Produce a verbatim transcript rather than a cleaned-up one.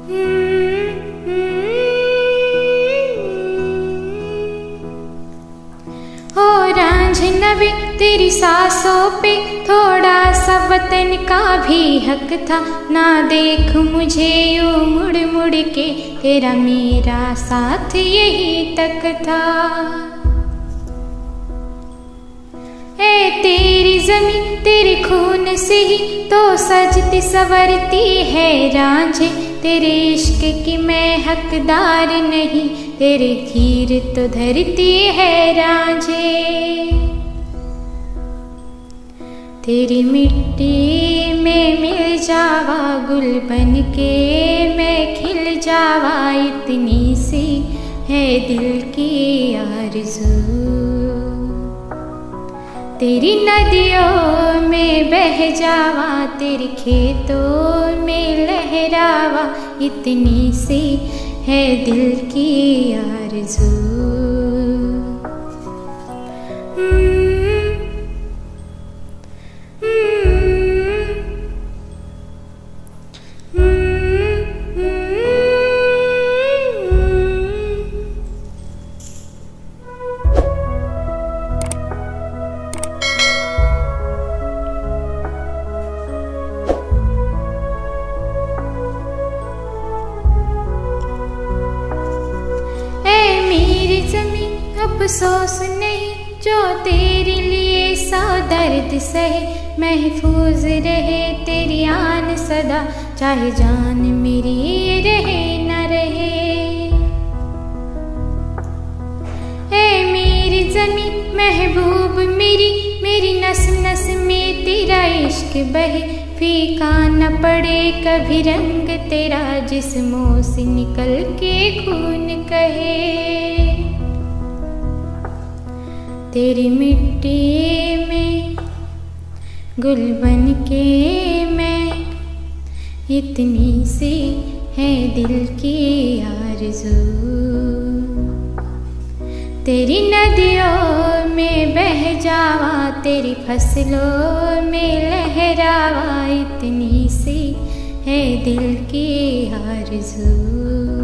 हो रांझना वे तेरी सांसों पे थोड़ा सा वतन का भी हक था। ना देख मुझे यूं मुड़ मुड़ के, तेरा मेरा साथ यही तक था। ए तेरी ज़मीं तेरे खून से ही तो सजती संवरती है रांझे। तेरे इश्क की मैं हकदार नहीं, तेरे खीर तो धरती है रांझे। तेरी मिट्टी में मिल जावा गुल बन के मैं खिल जावा, इतनी सी है दिल की आरज़ू। तेरी नदियों में बह जावा, तेरे खेतों में लहरावा, इतनी सी है दिल की आरज़ू। अफसोस नहीं जो तेरे लिए सौ दर्द सहे, महफूज रहे तेरी आन सदा, चाहे जान मेरी रहे न रहे। ए मेरी ज़मीं महबूब मेरी, मेरी नस नस में तेरा इश्क बहे, फीका न पड़े कभी रंग तेरा, जिस्मों से निकल के खून कहे। तेरी मिट्टी में गुल बन के मैं, इतनी सी है दिल की आरज़ू। तेरी नदियों में बह जावा, तेरी फसलों में लहरावा, इतनी सी है दिल की आरज़ू।